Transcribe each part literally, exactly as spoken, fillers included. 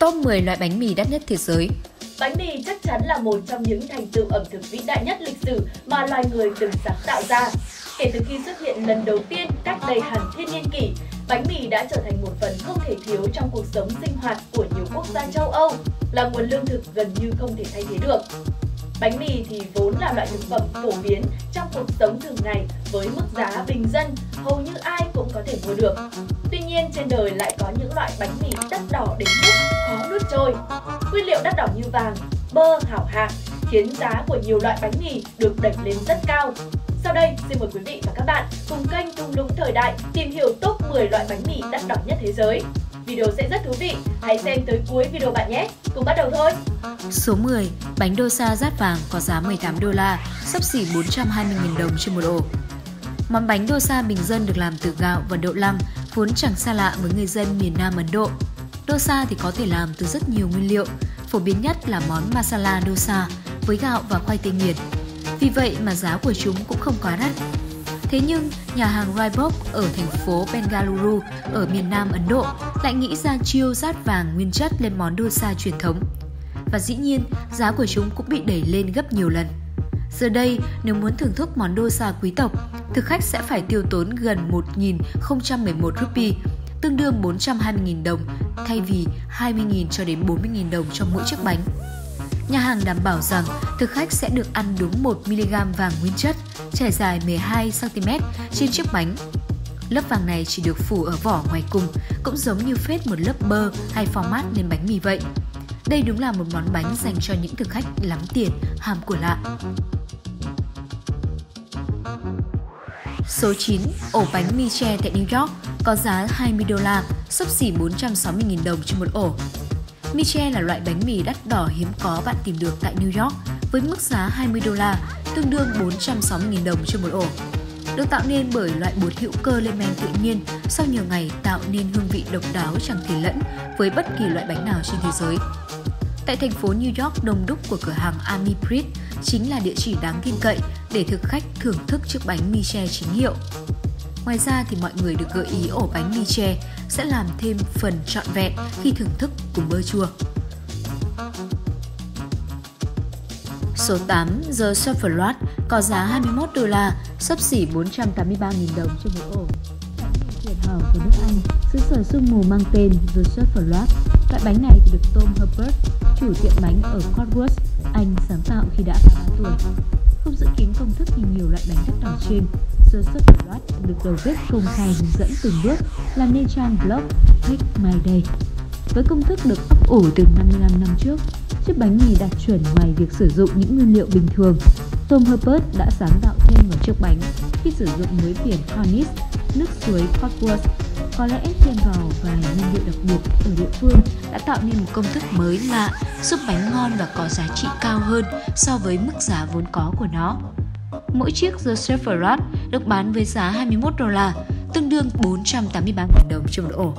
Top mười loại bánh mì đắt nhất thế giới. Bánh mì chắc chắn là một trong những thành tựu ẩm thực vĩ đại nhất lịch sử mà loài người từng sáng tạo ra. Kể từ khi xuất hiện lần đầu tiên cách đây hàng thiên niên kỷ, bánh mì đã trở thành một phần không thể thiếu trong cuộc sống sinh hoạt của nhiều quốc gia châu Âu, là nguồn lương thực gần như không thể thay thế được. Bánh mì thì vốn là loại thực phẩm phổ biến trong cuộc sống thường ngày với mức giá bình dân, hầu như ai cũng có thể mua được. Tuy nhiên, trên đời lại có những loại bánh mì đắt đỏ đến mức khó nuốt trôi. Nguyên liệu đắt đỏ như vàng, bơ, hảo hạng khiến giá của nhiều loại bánh mì được đẩy lên rất cao. Sau đây, xin mời quý vị và các bạn cùng kênh Thung Lũng Thời Đại tìm hiểu top mười loại bánh mì đắt đỏ nhất thế giới. Video sẽ rất thú vị, hãy xem tới cuối video bạn nhé. Cùng bắt đầu thôi! Số mười. Bánh dosa rát vàng có giá mười tám đô la, xấp xỉ bốn trăm hai mươi nghìn đồng trên một ổ. Món bánh dosa bình dân được làm từ gạo và đậu lăng, vốn chẳng xa lạ với người dân miền Nam Ấn Độ. Dosa thì có thể làm từ rất nhiều nguyên liệu, phổ biến nhất là món masala dosa với gạo và khoai tây nghiền. Vì vậy mà giá của chúng cũng không quá đắt. Thế nhưng, nhà hàng Reebok ở thành phố Bengaluru ở miền Nam Ấn Độ lại nghĩ ra chiêu rát vàng nguyên chất lên món dosa truyền thống. Và dĩ nhiên, giá của chúng cũng bị đẩy lên gấp nhiều lần. Giờ đây, nếu muốn thưởng thức món dosa quý tộc, thực khách sẽ phải tiêu tốn gần một nghìn không trăm mười một rupee, tương đương bốn trăm hai mươi nghìn đồng, thay vì hai mươi nghìn cho đến bốn mươi nghìn đồng cho mỗi chiếc bánh. Nhà hàng đảm bảo rằng thực khách sẽ được ăn đúng một mi-li-gam vàng nguyên chất, trải dài mười hai xăng-ti-mét trên chiếc bánh. Lớp vàng này chỉ được phủ ở vỏ ngoài cùng, cũng giống như phết một lớp bơ hay format lên bánh mì vậy. Đây đúng là một món bánh dành cho những thực khách lắm tiền, ham của lạ. Số chín. Ổ bánh Miche tại New York có giá hai mươi đô la, xấp xỉ bốn trăm sáu mươi nghìn đồng trên một ổ. Miche là loại bánh mì đắt đỏ hiếm có bạn tìm được tại New York với mức giá hai mươi đô la, tương đương bốn trăm sáu mươi nghìn đồng trên một ổ. Được tạo nên bởi loại bột hữu cơ lên men tự nhiên, sau nhiều ngày tạo nên hương vị độc đáo chẳng thể lẫn với bất kỳ loại bánh nào trên thế giới. Tại thành phố New York, đông đúc của cửa hàng Ami Bread chính là địa chỉ đáng tin cậy để thực khách thưởng thức chiếc bánh Miche chính hiệu. Ngoài ra thì mọi người được gợi ý ổ bánh Miche sẽ làm thêm phần trọn vẹn khi thưởng thức cùng bơ chua. Số tám. The Surferat có giá hai mươi mốt đô la, xấp xỉ bốn trăm tám mươi ba nghìn đồng trên một ổ. Bánh mì tuyệt hảo của nước Anh, xứ sở sương mù mang tên The Surferat. Loại bánh này thì được Tom Herbert, chủ tiệm bánh ở Cotswold, Anh sáng tạo khi đã ba mươi ba tuổi. Không giữ kín công thức như nhiều loại bánh đắt đỏ trên, The Surferat được đầu bếp công khai hướng dẫn từng bước làm nên trang blog Take My Day. Với công thức được ấp ủ từ năm mươi lăm năm trước, chiếc bánh mì đạt chuẩn ngoài việc sử dụng những nguyên liệu bình thường. Tom Herbert đã sáng tạo thêm vào chiếc bánh khi sử dụng muối biển Cornish, nước suối Cotswold. Có lẽ thêm vào vài nguyên liệu đặc biệt ở địa phương đã tạo nên một công thức mới lạ, giúp bánh ngon và có giá trị cao hơn so với mức giá vốn có của nó. Mỗi chiếc The Surferat được bán với giá hai mươi mốt đô la, tương đương bốn trăm tám mươi ba nghìn đồng trên một ổ.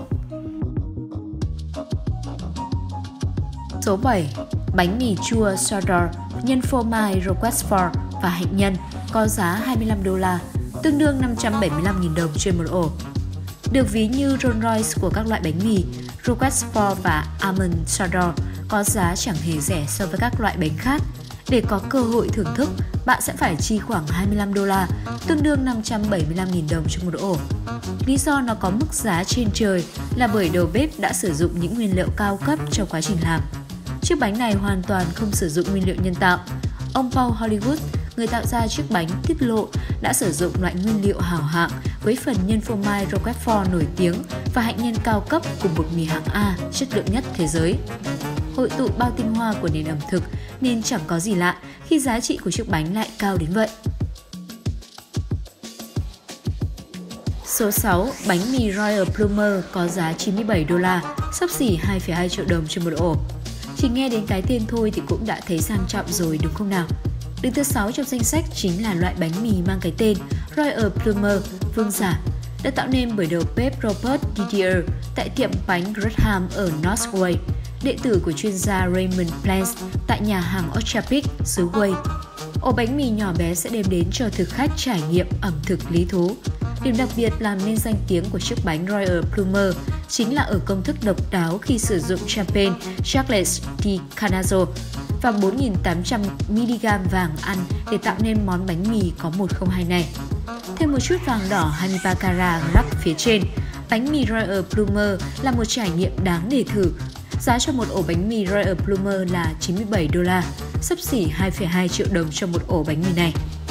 Số bảy. Bánh mì chua Cheddar nhân phô mai Roquefort và hạnh nhân có giá hai mươi lăm đô la, tương đương năm trăm bảy mươi lăm nghìn đồng trên một ổ. Được ví như Rolls Royce của các loại bánh mì, Roquefort và Almond Cheddar có giá chẳng hề rẻ so với các loại bánh khác. Để có cơ hội thưởng thức, bạn sẽ phải chi khoảng hai mươi lăm đô la, tương đương năm trăm bảy mươi lăm nghìn đồng trên một ổ. Lý do nó có mức giá trên trời là bởi đầu bếp đã sử dụng những nguyên liệu cao cấp trong quá trình làm. Chiếc bánh này hoàn toàn không sử dụng nguyên liệu nhân tạo. Ông Paul Hollywood, người tạo ra chiếc bánh, tiết lộ đã sử dụng loại nguyên liệu hảo hạng với phần nhân phô mai Roquefort nổi tiếng và hạnh nhân cao cấp cùng bột mì hạng A chất lượng nhất thế giới. Hội tụ bao tinh hoa của nền ẩm thực nên chẳng có gì lạ khi giá trị của chiếc bánh lại cao đến vậy. Số sáu. Bánh mì Royal Plummer có giá chín mươi bảy đô la, xấp xỉ hai phẩy hai triệu đồng trên một ổ. Chỉ nghe đến cái tên thôi thì cũng đã thấy sang trọng rồi đúng không nào? Đứng thứ sáu trong danh sách chính là loại bánh mì mang cái tên Royal Plummer vương giả, được tạo nên bởi đầu bếp Robert Didier tại tiệm bánh Gresham ở Northway, đệ tử của chuyên gia Raymond Plants tại nhà hàng Orchard xứ Wales. Ổ bánh mì nhỏ bé sẽ đem đến cho thực khách trải nghiệm ẩm thực lý thú. Điểm đặc biệt làm nên danh tiếng của chiếc bánh Royal Plummer chính là ở công thức độc đáo khi sử dụng champagne Charles de Canazo và bốn nghìn tám trăm mi-li-gam vàng ăn để tạo nên món bánh mì có một không hai này. Thêm một chút vàng đỏ hai mươi ba carat rắc phía trên, bánh mì Royal Plumeur là một trải nghiệm đáng để thử. Giá cho một ổ bánh mì Royal Plumeur là chín mươi bảy đô la, xấp xỉ hai phẩy hai triệu đồng cho một ổ bánh mì này.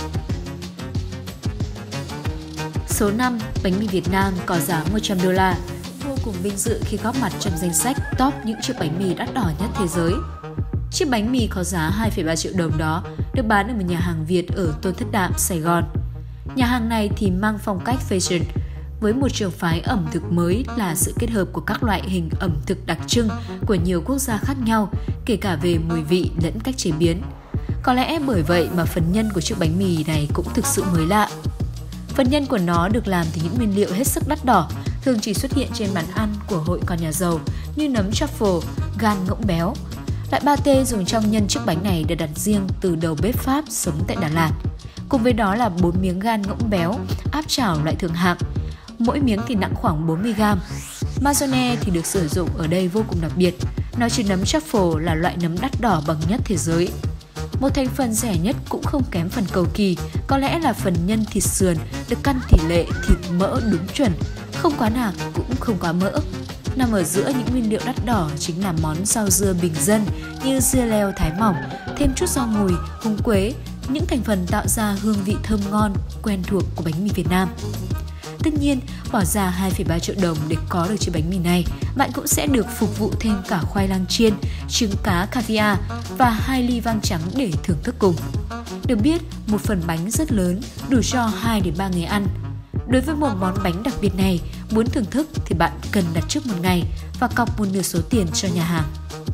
Số năm, bánh mì Việt Nam có giá một trăm đô la. Vô cùng vinh dự khi góp mặt trong danh sách top những chiếc bánh mì đắt đỏ nhất thế giới. Chiếc bánh mì có giá hai phẩy ba triệu đồng đó được bán ở một nhà hàng Việt ở Tôn Thất Đạm, Sài Gòn. Nhà hàng này thì mang phong cách fashion, với một trường phái ẩm thực mới là sự kết hợp của các loại hình ẩm thực đặc trưng của nhiều quốc gia khác nhau, kể cả về mùi vị lẫn cách chế biến. Có lẽ bởi vậy mà phần nhân của chiếc bánh mì này cũng thực sự mới lạ. Phần nhân của nó được làm từ những nguyên liệu hết sức đắt đỏ, thường chỉ xuất hiện trên bàn ăn của hội con nhà giàu như nấm truffle, gan ngỗng béo. Loại pate dùng trong nhân chiếc bánh này được đặt riêng từ đầu bếp Pháp sống tại Đà Lạt. Cùng với đó là bốn miếng gan ngỗng béo, áp chảo loại thượng hạng. Mỗi miếng thì nặng khoảng bốn mươi gam. Mayonnaise thì được sử dụng ở đây vô cùng đặc biệt. Nó chỉ nấm truffle là loại nấm đắt đỏ bậc nhất thế giới. Một thành phần rẻ nhất cũng không kém phần cầu kỳ, có lẽ là phần nhân thịt sườn được căn tỷ lệ thịt mỡ đúng chuẩn, không quá nạc cũng không quá mỡ. Nằm ở giữa những nguyên liệu đắt đỏ chính là món rau dưa bình dân như dưa leo thái mỏng, thêm chút rau mùi, húng quế, những thành phần tạo ra hương vị thơm ngon, quen thuộc của bánh mì Việt Nam. Tất nhiên, bỏ ra hai phẩy ba triệu đồng để có được chiếc bánh mì này, bạn cũng sẽ được phục vụ thêm cả khoai lang chiên, trứng cá caviar và hai ly vang trắng để thưởng thức cùng. Được biết, một phần bánh rất lớn, đủ cho hai đến ba người ăn. Đối với một món bánh đặc biệt này, muốn thưởng thức thì bạn cần đặt trước một ngày và cọc một nửa số tiền cho nhà hàng.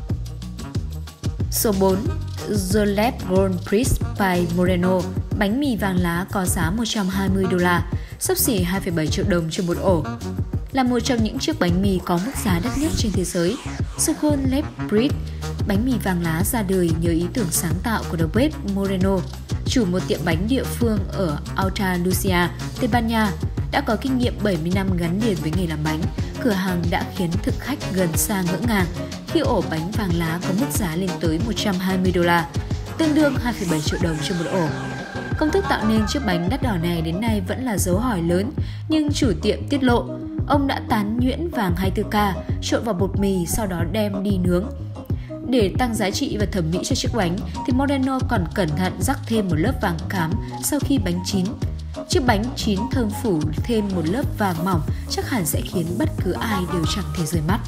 Số bốn. The Lab Grand Prix by Moreno, bánh mì vàng lá có giá một trăm hai mươi đô la, xấp xỉ hai phẩy bảy triệu đồng cho một ổ. Là một trong những chiếc bánh mì có mức giá đắt nhất trên thế giới, The Lab Prix, bánh mì vàng lá ra đời nhờ ý tưởng sáng tạo của đầu bếp Moreno, chủ một tiệm bánh địa phương ở Andalusia, Tây Ban Nha. Đã có kinh nghiệm bảy mươi năm gắn liền với nghề làm bánh, cửa hàng đã khiến thực khách gần xa ngỡ ngàng khi ổ bánh vàng lá có mức giá lên tới một trăm hai mươi đô la, tương đương hai phẩy bảy triệu đồng cho một ổ. Công thức tạo nên chiếc bánh đắt đỏ này đến nay vẫn là dấu hỏi lớn, nhưng chủ tiệm tiết lộ, ông đã tán nhuyễn vàng hai mươi tư ca, trộn vào bột mì sau đó đem đi nướng. Để tăng giá trị và thẩm mỹ cho chiếc bánh, thì Moreno còn cẩn thận rắc thêm một lớp vàng cám sau khi bánh chín. Chiếc bánh chín thơm phủ thêm một lớp vàng mỏng chắc hẳn sẽ khiến bất cứ ai đều chẳng thể rời mắt.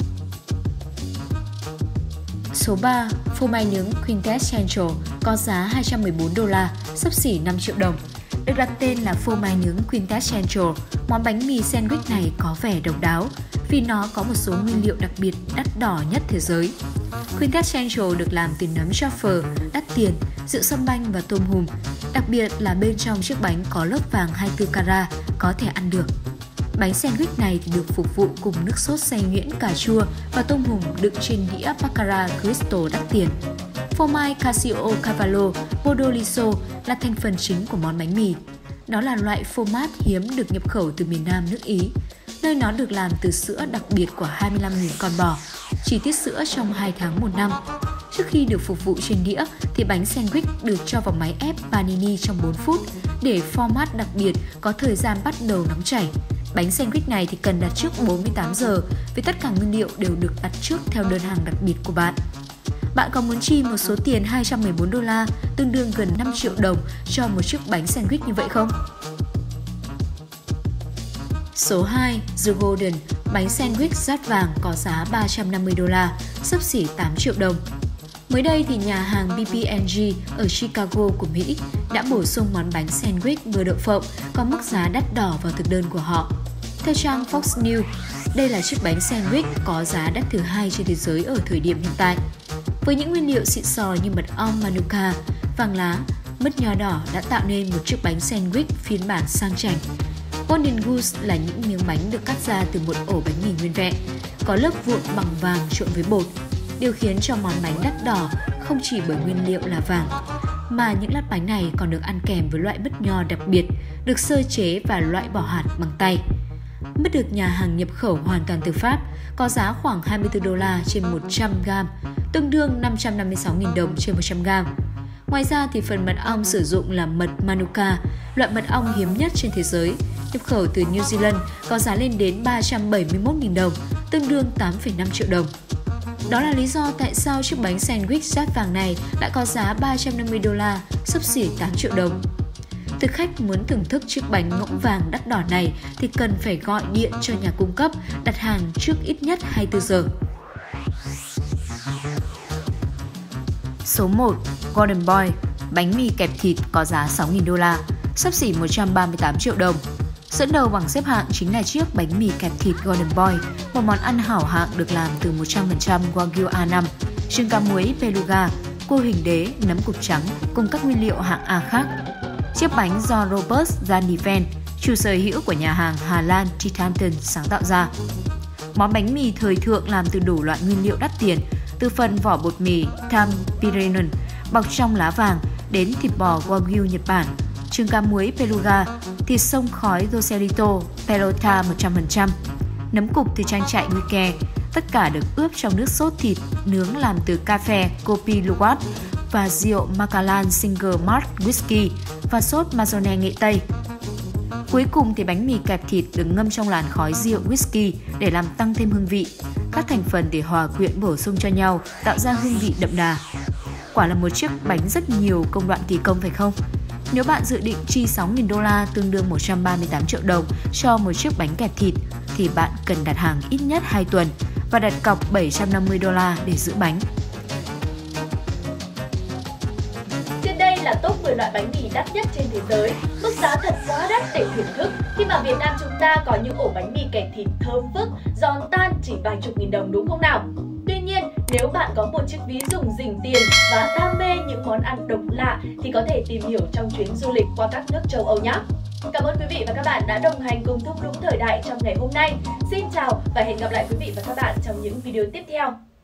Số ba. Phô mai nướng Quintessential có giá hai trăm mười bốn đô la, xấp xỉ năm triệu đồng. Được đặt tên là phô mai nướng Quintessential, món bánh mì sandwich này có vẻ độc đáo vì nó có một số nguyên liệu đặc biệt đắt đỏ nhất thế giới. Quintessential được làm từ nấm truffle đắt tiền, rượu sâm banh và tôm hùm. Đặc biệt là bên trong chiếc bánh có lớp vàng hai mươi tư carat có thể ăn được. Bánh sandwich này thì được phục vụ cùng nước sốt xay nhuyễn cà chua và tôm hùm đựng trên đĩa baccarat crystal đắt tiền. Phô mai Casio Cavallo Bodoliso là thành phần chính của món bánh mì. Nó là loại phô mát hiếm được nhập khẩu từ miền Nam nước Ý, nơi nó được làm từ sữa đặc biệt của hai mươi lăm nghìn con bò, chỉ tiết sữa trong hai tháng một năm. Trước khi được phục vụ trên đĩa thì bánh sandwich được cho vào máy ép panini trong bốn phút để format đặc biệt có thời gian bắt đầu nóng chảy. Bánh sandwich này thì cần đặt trước bốn mươi tám giờ vì tất cả nguyên liệu đều được đặt trước theo đơn hàng đặc biệt của bạn. Bạn có muốn chi một số tiền hai trăm mười bốn đô la, tương đương gần năm triệu đồng cho một chiếc bánh sandwich như vậy không? Số hai. The Golden, bánh sandwich rát vàng có giá ba trăm năm mươi đô la, xấp xỉ tám triệu đồng. Mới đây thì nhà hàng bê bê and giê ở Chicago của Mỹ đã bổ sung món bánh sandwich bơ đậu phộng có mức giá đắt đỏ vào thực đơn của họ. Theo trang Fox News, đây là chiếc bánh sandwich có giá đắt thứ hai trên thế giới ở thời điểm hiện tại. Với những nguyên liệu xịn sò như mật ong Manuka, vàng lá, mứt nho đỏ đã tạo nên một chiếc bánh sandwich phiên bản sang chảnh. Golden Goose là những miếng bánh được cắt ra từ một ổ bánh mì nguyên vẹn, có lớp vụn bằng vàng trộn với bột. Điều khiến cho món bánh đắt đỏ không chỉ bởi nguyên liệu là vàng, mà những lát bánh này còn được ăn kèm với loại mứt nho đặc biệt, được sơ chế và loại bỏ hạt bằng tay. Mứt được nhà hàng nhập khẩu hoàn toàn từ Pháp, có giá khoảng hai mươi tư đô la trên một trăm gam, tương đương năm trăm năm mươi sáu nghìn đồng trên một trăm gam. Ngoài ra thì phần mật ong sử dụng là mật Manuka, loại mật ong hiếm nhất trên thế giới, nhập khẩu từ New Zealand, có giá lên đến ba trăm bảy mươi mốt nghìn đồng, tương đương tám phẩy năm triệu đồng. Đó là lý do tại sao chiếc bánh sandwich rát vàng này lại có giá ba trăm năm mươi đô la, xấp xỉ tám triệu đồng. Thực khách muốn thưởng thức chiếc bánh ngỗng vàng đắt đỏ này thì cần phải gọi điện cho nhà cung cấp đặt hàng trước ít nhất hai mươi tư giờ. Số một. Golden Boy, bánh mì kẹp thịt có giá sáu nghìn đô la, xấp xỉ một trăm ba mươi tám triệu đồng. Dẫn đầu bảng xếp hạng chính là chiếc bánh mì kẹp thịt Golden Boy, một món ăn hảo hạng được làm từ một trăm phần trăm Wagyu A năm, trứng cá muối beluga, cua hình đế, nấm cục trắng cùng các nguyên liệu hạng A khác. Chiếc bánh do Robert Zandivent, chủ sở hữu của nhà hàng Hà Lan Titanton sáng tạo ra. Món bánh mì thời thượng làm từ đủ loại nguyên liệu đắt tiền, từ phần vỏ bột mì Campirinen bọc trong lá vàng đến thịt bò Wagyu Nhật Bản, trứng cá muối beluga, thịt sông khói Roselito Pelota một trăm phần trăm, nấm cục từ trang trại Wike, tất cả được ướp trong nước sốt thịt nướng làm từ cà phê Kopi Luwak và rượu Macallan Single Malt Whisky và sốt Mazone nghệ Tây. Cuối cùng thì bánh mì kẹp thịt được ngâm trong làn khói rượu whisky để làm tăng thêm hương vị. Các thành phần để hòa quyện bổ sung cho nhau tạo ra hương vị đậm đà. Quả là một chiếc bánh rất nhiều công đoạn kỳ công phải không? Nếu bạn dự định chi sáu nghìn đô la tương đương một trăm ba mươi tám triệu đồng cho một chiếc bánh kẹp thịt thì bạn cần đặt hàng ít nhất hai tuần và đặt cọc bảy trăm năm mươi đô la để giữ bánh. Trên đây là top mười loại bánh mì đắt nhất trên thế giới. Mức giá thật quá đắt để thưởng thức khi mà Việt Nam chúng ta có những ổ bánh mì kẹp thịt thơm phức, giòn tan chỉ vài chục nghìn đồng đúng không nào? Tuy nhiên, nếu bạn có một chiếc ví dùng rỉnh tiền và đam mê những món ăn độc lạ thì có thể tìm hiểu trong chuyến du lịch qua các nước châu Âu nhé. Cảm ơn quý vị và các bạn đã đồng hành cùng Thung lũng thời đại trong ngày hôm nay. Xin chào và hẹn gặp lại quý vị và các bạn trong những video tiếp theo.